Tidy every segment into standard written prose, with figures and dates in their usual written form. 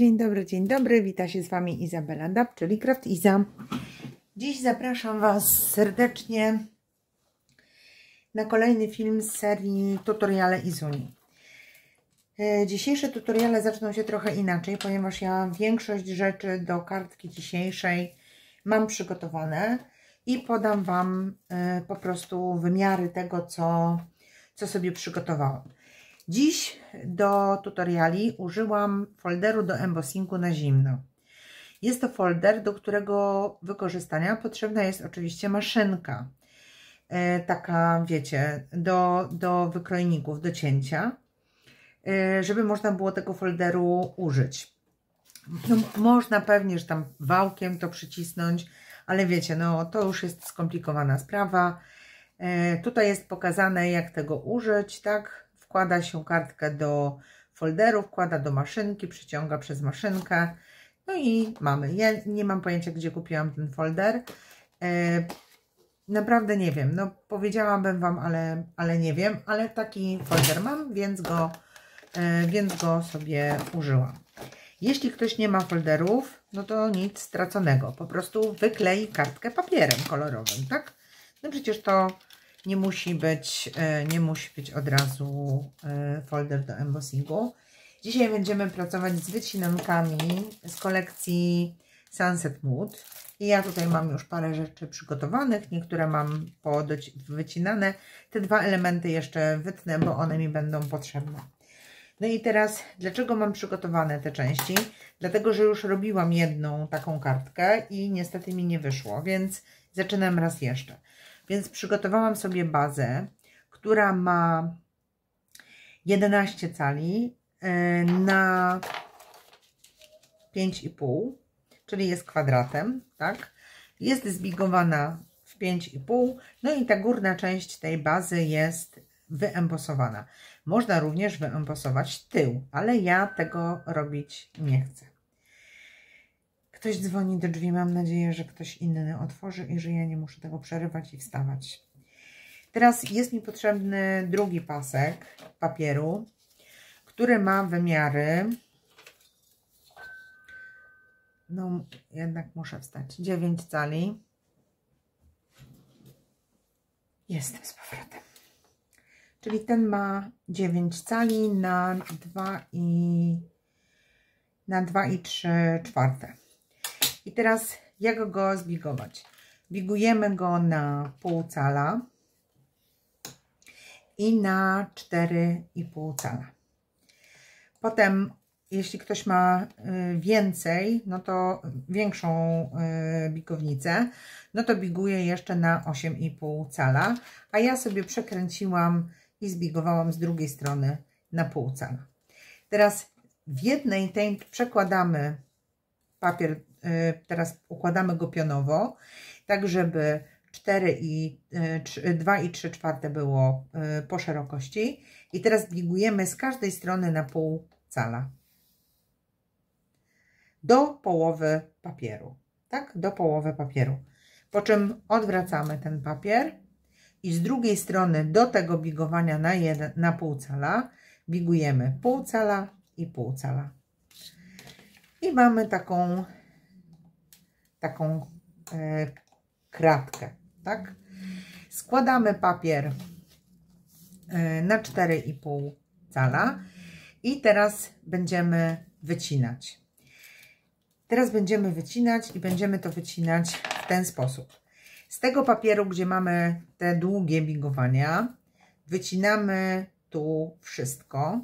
dzień dobry, wita się z Wami Izabela Dab, czyli Craft Iza. Dziś zapraszam Was serdecznie na kolejny film z serii Tutoriale Izuni. Dzisiejsze tutoriale zaczną się trochę inaczej, ponieważ ja większość rzeczy do kartki dzisiejszej mam przygotowane i podam Wam po prostu wymiary tego, co sobie przygotowałam. Dziś do tutoriali użyłam folderu do embossingu na zimno. Jest to folder, do którego wykorzystania potrzebna jest oczywiście maszynka. Taka, wiecie, do wykrojników, do cięcia, żeby można było tego folderu użyć. No, można pewnie, że tam wałkiem to przycisnąć, ale wiecie, no to już jest skomplikowana sprawa. Tutaj jest pokazane, jak tego użyć, tak? Wkłada się kartkę do folderu, wkłada do maszynki, przyciąga przez maszynkę. No i mamy. Ja nie mam pojęcia, gdzie kupiłam ten folder. Naprawdę nie wiem. No powiedziałabym Wam, ale nie wiem. Ale taki folder mam, więc go sobie użyłam. Jeśli ktoś nie ma folderów, no to nic straconego. Po prostu wyklei kartkę papierem kolorowym, tak? No przecież to nie musi być od razu folder do embossingu. Dzisiaj będziemy pracować z wycinankami z kolekcji Sunset Mood. I ja tutaj mam już parę rzeczy przygotowanych. Niektóre mam wycinane. Te dwa elementy jeszcze wytnę, bo one mi będą potrzebne. No i teraz, dlaczego mam przygotowane te części? Dlatego, że już robiłam jedną taką kartkę i niestety mi nie wyszło, więc zaczynam raz jeszcze. Więc przygotowałam sobie bazę, która ma 11 cali na 5,5, czyli jest kwadratem, tak? Jest zbigowana w 5,5, no i ta górna część tej bazy jest wyembosowana. Można również wyembosować tył, ale ja tego robić nie chcę. Ktoś dzwoni do drzwi, mam nadzieję, że ktoś inny otworzy i że ja nie muszę tego przerywać i wstawać. Teraz jest mi potrzebny drugi pasek papieru, który ma wymiary, no jednak muszę wstać, 9 cali. Jestem z powrotem. Czyli ten ma 9 cali na 2,3. I teraz jak go zbigować? Bigujemy go na pół cala i na 4,5 cala. Potem, jeśli ktoś ma więcej, no to większą bigownicę, no to biguję jeszcze na 8,5 cala, a ja sobie przekręciłam i zbigowałam z drugiej strony na pół cala. Teraz w jednej tej przekładamy papier, teraz układamy go pionowo, tak żeby 2,3 było po szerokości i teraz bigujemy z każdej strony na pół cala do połowy papieru, tak? Do połowy papieru. Po czym odwracamy ten papier i z drugiej strony do tego bigowania na pół cala bigujemy pół cala i pół cala. I mamy taką kratkę, tak? Składamy papier na 4,5 cala i teraz będziemy wycinać. I będziemy to wycinać w ten sposób. Z tego papieru, gdzie mamy te długie bigowania, wycinamy tu wszystko.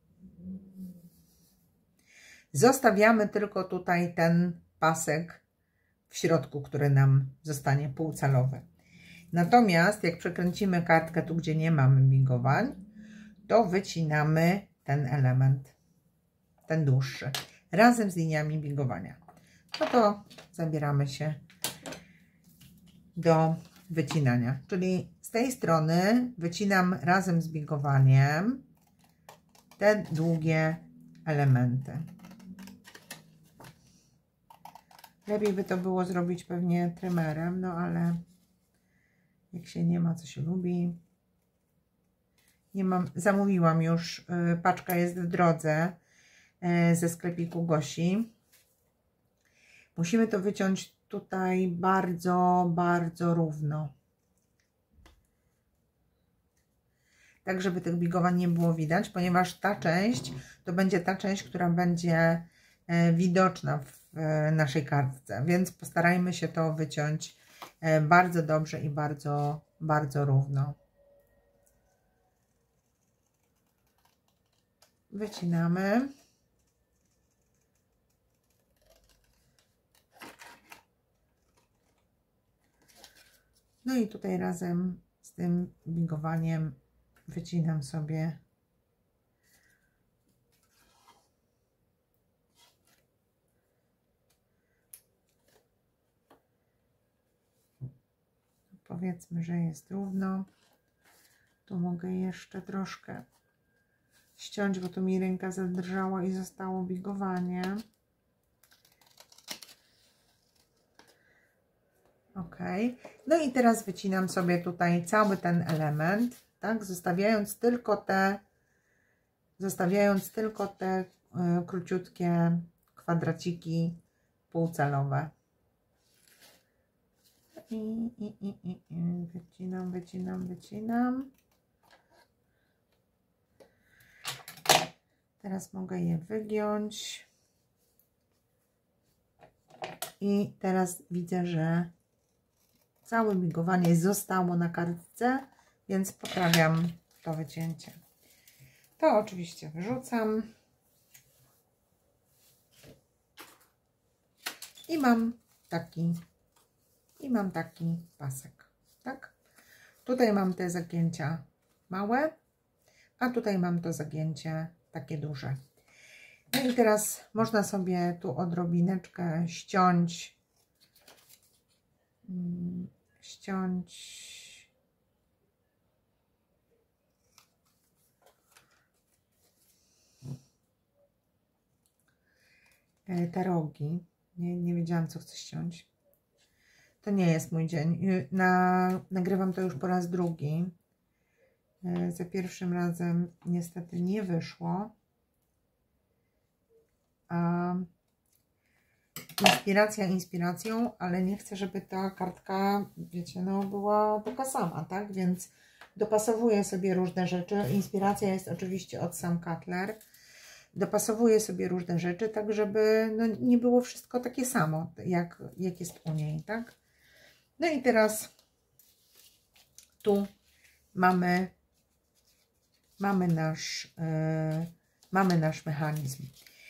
Zostawiamy tylko tutaj ten pasek w środku, który nam zostanie półcalowy. Natomiast jak przekręcimy kartkę tu, gdzie nie mamy bigowań, to wycinamy ten element, ten dłuższy, razem z liniami bigowania. No to zabieramy się do wycinania. Czyli z tej strony wycinam razem z bigowaniem te długie elementy. Lepiej by to było zrobić pewnie trymerem, no ale jak się nie ma, co się lubi. Nie mam, zamówiłam już, paczka jest w drodze, ze sklepiku Gosi. Musimy to wyciąć tutaj bardzo, bardzo równo. Tak, żeby tych bigowań nie było widać, ponieważ ta część to będzie ta część, która będzie widoczna w naszej kartce, więc postarajmy się to wyciąć bardzo dobrze i bardzo, bardzo równo. Wycinamy. No i tutaj razem z tym bigowaniem wycinam sobie powiedzmy, że jest równo. Tu mogę jeszcze troszkę ściąć, bo tu mi ręka zadrżała i zostało bigowanie. Ok. No i teraz wycinam sobie tutaj cały ten element, tak, zostawiając tylko te króciutkie kwadraciki półcalowe. I wycinam. Teraz mogę je wygiąć. I teraz widzę, że całe bigowanie zostało na kartce, więc poprawiam to wycięcie. To oczywiście wyrzucam. I mam taki pasek, tak? Tutaj mam te zagięcia małe, a tutaj mam to zagięcie takie duże. No i teraz można sobie tu odrobineczkę ściąć te rogi. Nie wiedziałam, co chcę ściąć. To nie jest mój dzień. Nagrywam to już po raz drugi. Za pierwszym razem niestety nie wyszło. Inspiracja inspiracją, ale nie chcę, żeby ta kartka, wiecie, no była taka sama, tak? Więc dopasowuję sobie różne rzeczy. Inspiracja jest oczywiście od Sam Cutler. Dopasowuję sobie różne rzeczy, tak żeby no, nie było wszystko takie samo, jak jest u niej, tak? No i teraz tu mamy nasz mechanizm.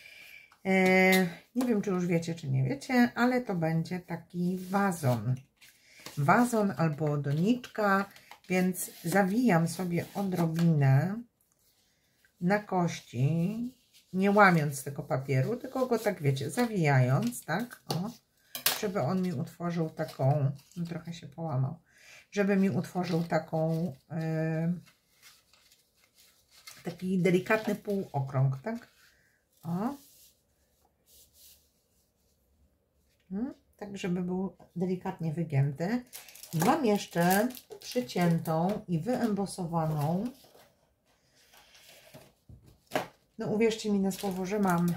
Nie wiem, czy już wiecie, czy nie wiecie, ale to będzie taki wazon. Wazon albo doniczka, więc zawijam sobie odrobinę na kości, nie łamiąc tego papieru, tylko go tak, wiecie, zawijając, tak, o, żeby on mi utworzył taką, no trochę się połamał, żeby mi utworzył taką, taki delikatny półokrąg, tak, o, tak, żeby był delikatnie wygięty. Mam jeszcze przyciętą i wyembosowaną, no uwierzcie mi na słowo, że mam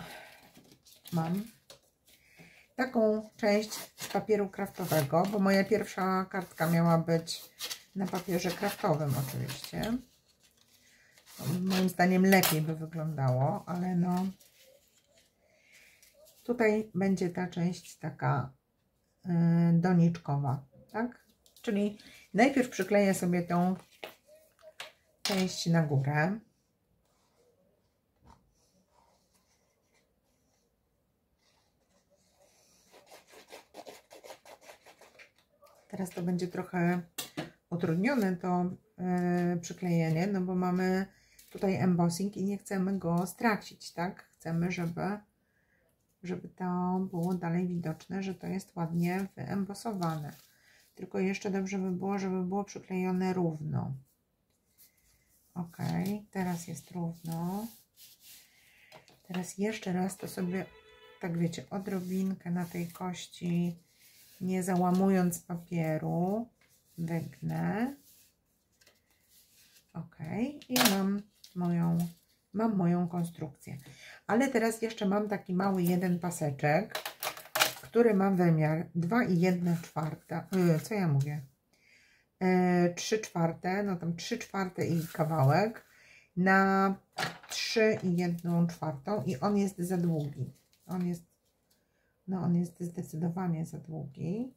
taką część z papieru kraftowego, bo moja pierwsza kartka miała być na papierze kraftowym oczywiście. Moim zdaniem lepiej by wyglądało, ale no tutaj będzie ta część taka doniczkowa, tak? Czyli najpierw przykleję sobie tą część na górę. Teraz to będzie trochę utrudnione to przyklejenie, no bo mamy tutaj embossing i nie chcemy go stracić, tak? Chcemy, żeby to było dalej widoczne, że to jest ładnie wyembosowane. Tylko jeszcze dobrze by było, żeby było przyklejone równo. Ok, teraz jest równo. Teraz jeszcze raz to sobie, tak wiecie, odrobinkę na tej kości, nie załamując papieru, wygnę. Ok, i mam moją konstrukcję. Ale teraz jeszcze mam taki mały jeden paseczek, który ma wymiar 2,1/4. Co ja mówię? 3/4, no tam 3/4 i kawałek na 3,1/4 i on jest za długi. On jest zdecydowanie za długi.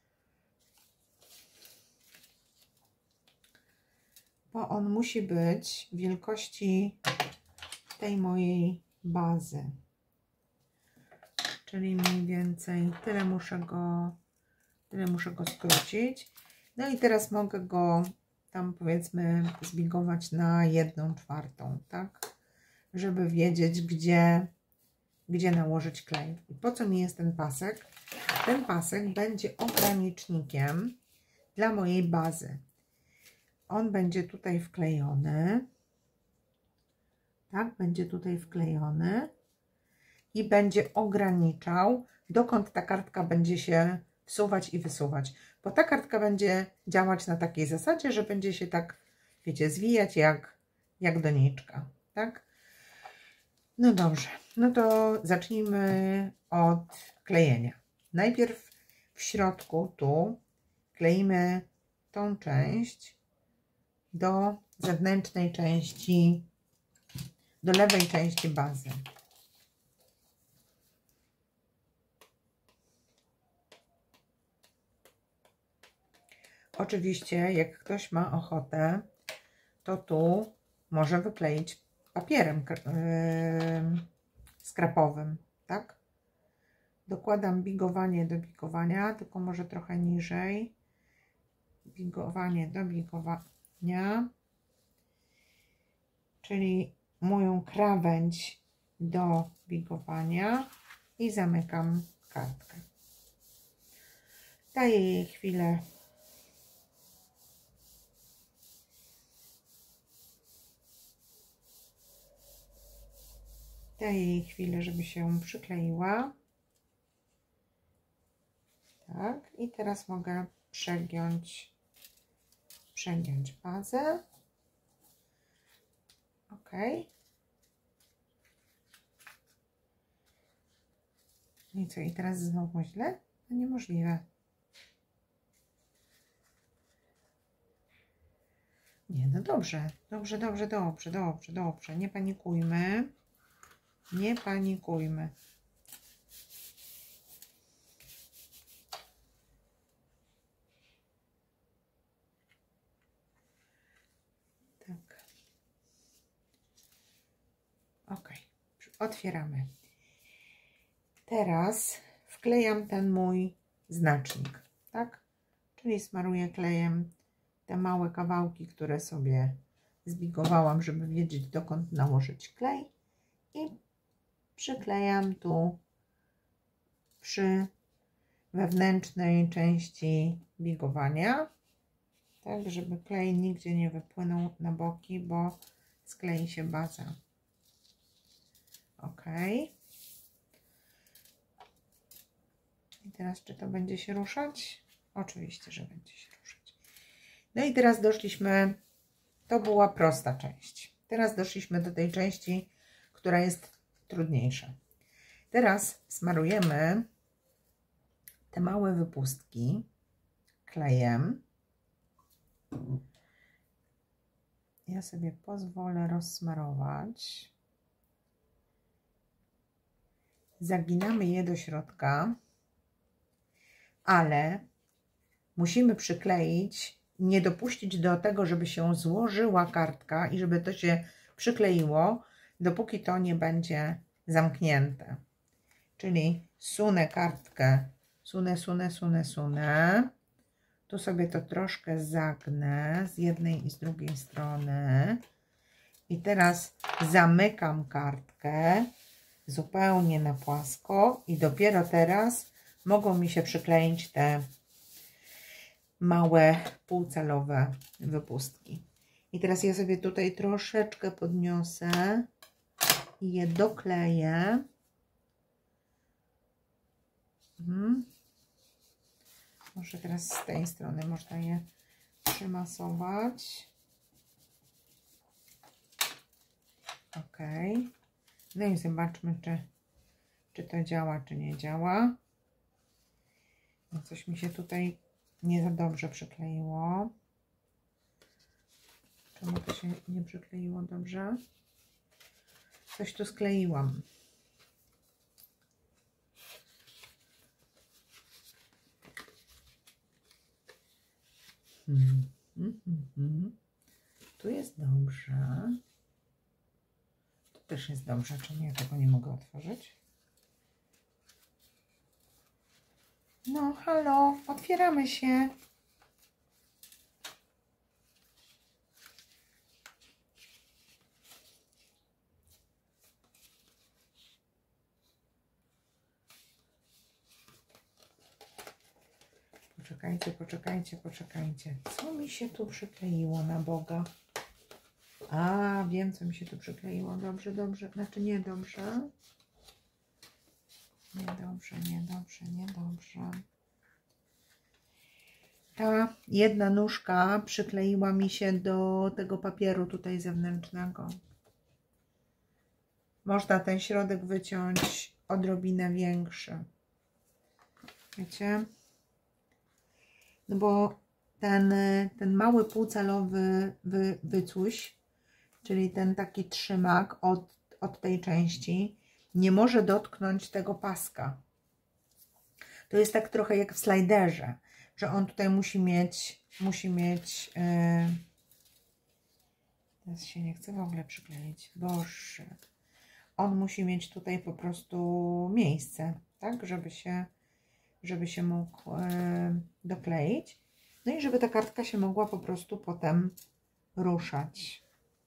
Bo on musi być wielkości tej mojej bazy. Czyli mniej więcej tyle muszę go skrócić. No i teraz mogę go tam powiedzmy zbigować na 1/4, tak? Żeby wiedzieć, gdzie nałożyć klej. I po co mi jest ten pasek? Ten pasek będzie ogranicznikiem dla mojej bazy. On będzie tutaj wklejony. Tak, będzie tutaj wklejony i będzie ograniczał, dokąd ta kartka będzie się wsuwać i wysuwać. Bo ta kartka będzie działać na takiej zasadzie, że będzie się tak, wiecie, zwijać jak doniczka, tak? No dobrze, no to zacznijmy od klejenia. Najpierw w środku tu kleimy tą część do zewnętrznej części, do lewej części bazy. Oczywiście, jak ktoś ma ochotę, to tu może wykleić papierem skrapowym, tak? Dokładam bigowanie do bigowania, tylko może trochę niżej. Bigowanie do bigowania, czyli moją krawędź do bigowania i zamykam kartkę. Daję jej chwilę. Daję jej chwilę, żeby się przykleiła. Tak, i teraz mogę przegiąć bazę. Ok. No i co? I teraz znowu źle? No niemożliwe. Nie, no dobrze. Dobrze. Nie panikujmy. Nie panikujmy. Tak. Ok. Otwieramy. Teraz wklejam ten mój znacznik, tak? Czyli smaruję klejem te małe kawałki, które sobie zbigowałam, żeby wiedzieć, dokąd nałożyć klej, i przyklejam tu przy wewnętrznej części bigowania, tak żeby klej nigdzie nie wypłynął na boki, bo sklei się baza. Ok. I teraz czy to będzie się ruszać? Oczywiście, że będzie się ruszać. No i teraz doszliśmy, to była prosta część. Teraz doszliśmy do tej części, która jest trudniejsza. Teraz smarujemy te małe wypustki klejem. Ja sobie pozwolę rozsmarować. Zaginamy je do środka, ale musimy przykleić, nie dopuścić do tego, żeby się złożyła kartka i żeby to się przykleiło, dopóki to nie będzie zamknięte. Czyli sunę kartkę, sunę. Tu sobie to troszkę zagnę z jednej i z drugiej strony. I teraz zamykam kartkę zupełnie na płasko i dopiero teraz mogą mi się przykleić te małe półcelowe wypustki. I teraz ja sobie tutaj troszeczkę podniosę i je dokleję. Może teraz z tej strony można je przymasować. Ok. No i zobaczmy, czy to działa, czy nie działa. No coś mi się tutaj nie za dobrze przykleiło. Czemu to się nie przykleiło dobrze? Coś tu skleiłam. Tu jest dobrze. Tu też jest dobrze. Czemu ja tego nie mogę otworzyć? No, halo, otwieramy się. Poczekajcie. Co mi się tu przykleiło na Boga? A, wiem, co mi się tu przykleiło. Dobrze. Znaczy niedobrze. Niedobrze. Ta jedna nóżka przykleiła mi się do tego papieru tutaj zewnętrznego. Można ten środek wyciąć odrobinę większy. Wiecie? No bo ten mały półcalowy wycuś, czyli ten taki trzymak od tej części, nie może dotknąć tego paska. To jest tak trochę jak w slajderze, że on tutaj musi mieć teraz się nie chce w ogóle przykleić. Boże. On musi mieć tutaj po prostu miejsce, tak, żeby się mógł dokleić. No i żeby ta kartka się mogła po prostu potem ruszać.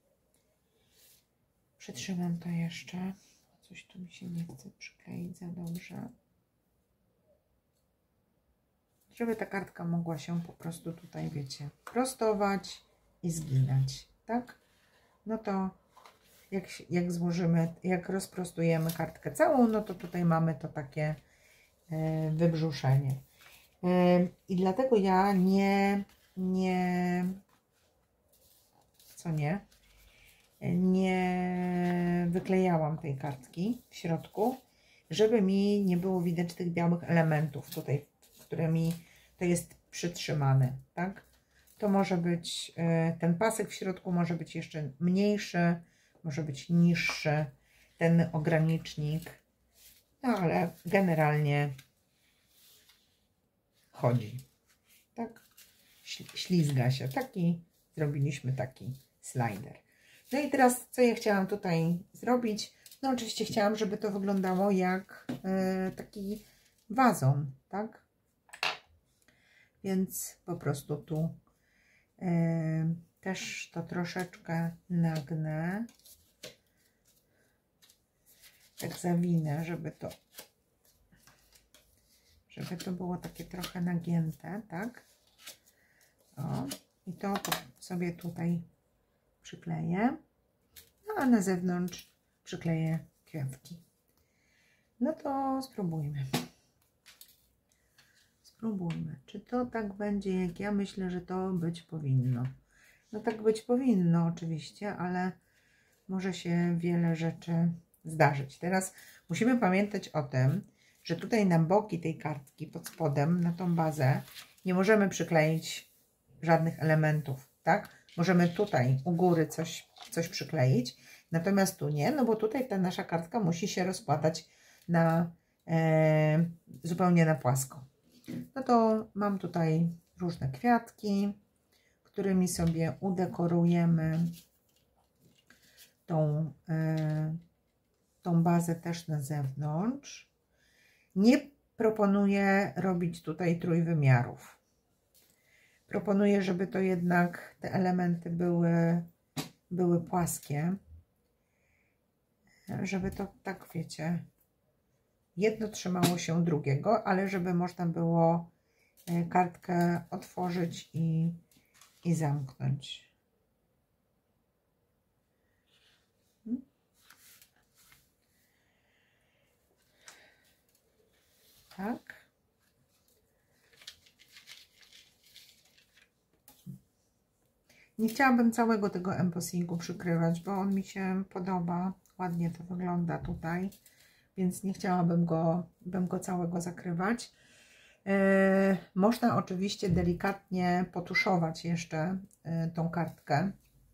Przytrzymam to jeszcze. Coś tu mi się nie chce przykleić za dobrze. Żeby ta kartka mogła się po prostu tutaj, wiecie, prostować i zginać, tak? No to jak złożymy, jak rozprostujemy kartkę całą, no to tutaj mamy to takie wybrzuszenie. I dlatego ja nie wyklejałam tej kartki w środku, żeby mi nie było widać tych białych elementów tutaj, którymi to jest przytrzymane, tak? To może być, ten pasek w środku może być jeszcze mniejszy, może być niższy, ten ogranicznik, no ale generalnie chodzi, tak? Ślizga się, zrobiliśmy taki slider. No i teraz, co ja chciałam tutaj zrobić? No oczywiście chciałam, żeby to wyglądało jak taki wazon, tak? Więc po prostu tu też to troszeczkę nagnę. Tak zawinę, żeby to było takie trochę nagięte, tak? O, i to sobie tutaj przykleję, no a na zewnątrz przykleję kwiatki. No to spróbujmy. Czy to tak będzie, jak ja myślę, że to być powinno. No tak być powinno oczywiście, ale może się wiele rzeczy zdarzyć. Teraz musimy pamiętać o tym, że tutaj na boki tej kartki pod spodem, na tą bazę, nie możemy przykleić żadnych elementów, tak? Możemy tutaj u góry coś przykleić, natomiast tu nie, no bo tutaj ta nasza kartka musi się rozkładać zupełnie na płasko. No to mam tutaj różne kwiatki, którymi sobie udekorujemy tą bazę też na zewnątrz. Nie proponuję robić tutaj trójwymiarów. Proponuję, żeby to jednak te elementy były płaskie, żeby to tak, wiecie, jedno trzymało się drugiego, ale żeby można było kartkę otworzyć i zamknąć. Tak. Nie chciałabym całego tego embossingu przykrywać, bo on mi się podoba. Ładnie to wygląda tutaj, więc nie chciałabym go całego zakrywać. Można oczywiście delikatnie potuszować jeszcze tą kartkę.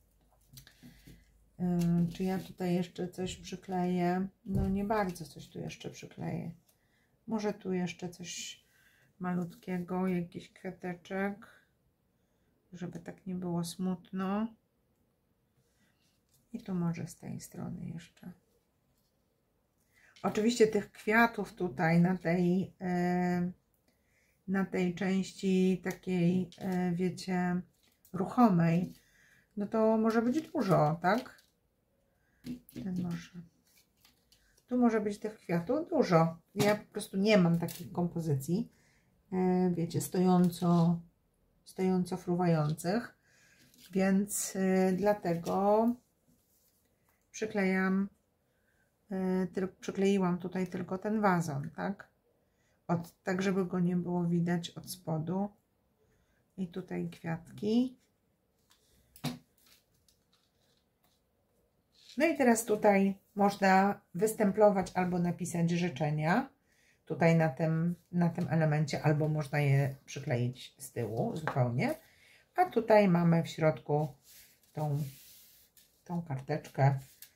Czy ja tutaj jeszcze coś przykleję? No nie bardzo coś tu jeszcze przykleję. Może tu jeszcze coś malutkiego, jakiś kwiateczek, żeby tak nie było smutno. I tu może z tej strony jeszcze. Oczywiście tych kwiatów tutaj na tej części takiej, wiecie, ruchomej, no to może być dużo, tak? Tu może być tych kwiatów dużo. Ja po prostu nie mam takich kompozycji, wiecie, stojąco fruwających, więc dlatego przykleiłam tutaj tylko ten wazon, tak? Tak, żeby go nie było widać od spodu. I tutaj kwiatki. No i teraz tutaj można wystemplować albo napisać życzenia. Tutaj na tym elemencie, albo można je przykleić z tyłu zupełnie. A tutaj mamy w środku tą karteczkę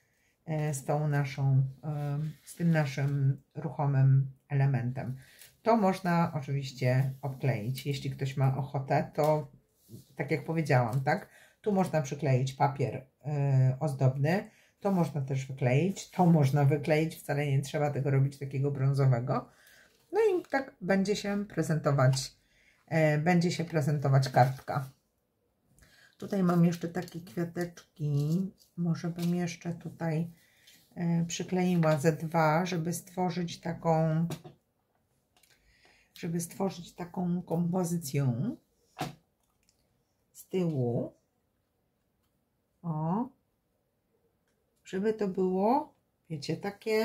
z tym naszym ruchomym elementem. To można oczywiście obkleić, jeśli ktoś ma ochotę, to tak jak powiedziałam, tak? Tu można przykleić papier ozdobny, to można też wykleić, to można wykleić, wcale nie trzeba tego robić takiego brązowego. No i tak będzie się prezentować kartka. Tutaj mam jeszcze takie kwiateczki, może bym jeszcze tutaj przykleiła ze dwa, żeby stworzyć taką kompozycję z tyłu. O, żeby to było, wiecie,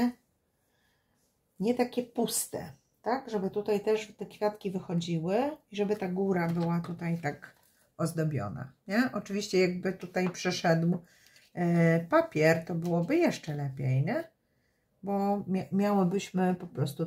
nie takie puste, tak? Żeby tutaj też te kwiatki wychodziły i żeby ta góra była tutaj tak ozdobiona, nie? Oczywiście jakby tutaj przeszedł papier, to byłoby jeszcze lepiej, nie? Bo miałybyśmy po prostu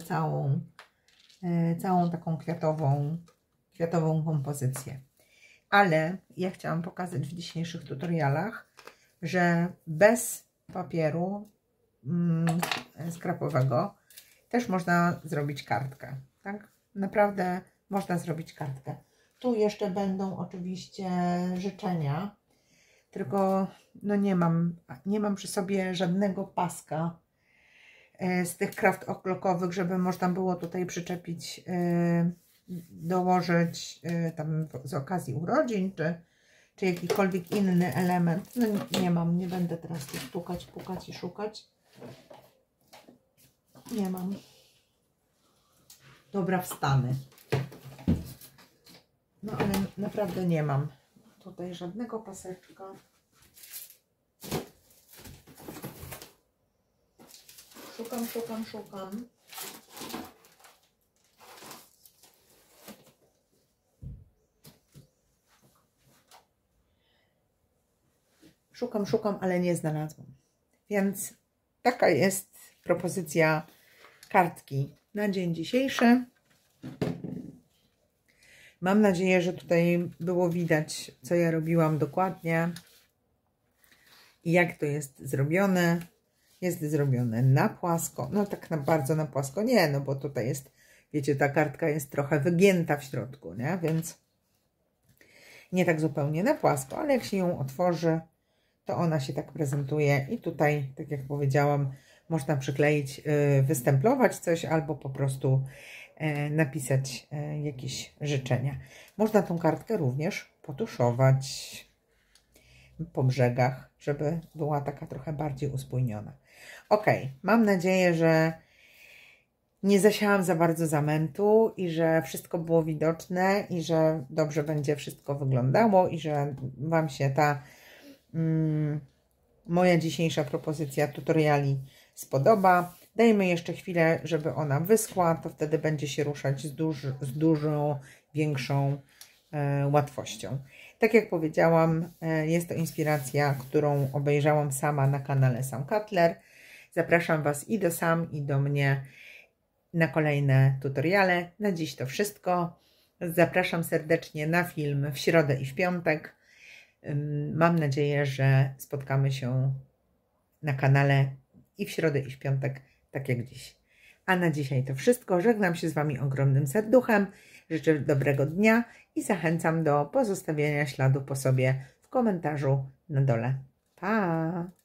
całą taką kwiatową kompozycję. Ale ja chciałam pokazać w dzisiejszych tutorialach, że bez papieru skrapowego też można zrobić kartkę, tak? Naprawdę można zrobić kartkę. Tu jeszcze będą oczywiście życzenia, tylko no nie mam przy sobie żadnego paska z tych kraft o'clockowych, żeby można było tutaj przyczepić, dołożyć tam z okazji urodzin, czy jakikolwiek inny element. No nie mam, nie będę teraz tu stukać, pukać i szukać. Nie mam. Dobra, wstanę. No ale naprawdę nie mam tutaj żadnego paseczka. Szukam. Szukam, ale nie znalazłam. Więc taka jest propozycja kartki na dzień dzisiejszy. Mam nadzieję, że tutaj było widać, co ja robiłam dokładnie i jak to jest zrobione. Jest zrobione na płasko. No tak bardzo na płasko nie, no bo tutaj jest, wiecie, ta kartka jest trochę wygięta w środku, nie? Więc nie tak zupełnie na płasko, ale jak się ją otworzy, to ona się tak prezentuje i tutaj, tak jak powiedziałam, można przykleić, wystemplować coś albo po prostu napisać jakieś życzenia. Można tą kartkę również potuszować po brzegach, żeby była taka trochę bardziej uspójniona. Ok, mam nadzieję, że nie zasiałam za bardzo zamętu i że wszystko było widoczne i że dobrze będzie wszystko wyglądało i że Wam się ta moja dzisiejsza propozycja tutoriali spodoba. Dajmy jeszcze chwilę, żeby ona wyschła, to wtedy będzie się ruszać z dużo większą łatwością. Tak jak powiedziałam, jest to inspiracja, którą obejrzałam sama na kanale Sam Cutler. Zapraszam Was i do Sam, i do mnie na kolejne tutoriale. Na dziś to wszystko. Zapraszam serdecznie na film w środę i w piątek. Mam nadzieję, że spotkamy się na kanale i w środę i w piątek, tak jak dziś. A na dzisiaj to wszystko. Żegnam się z Wami ogromnym serduchem. Życzę dobrego dnia i zachęcam do pozostawienia śladu po sobie w komentarzu na dole. Pa!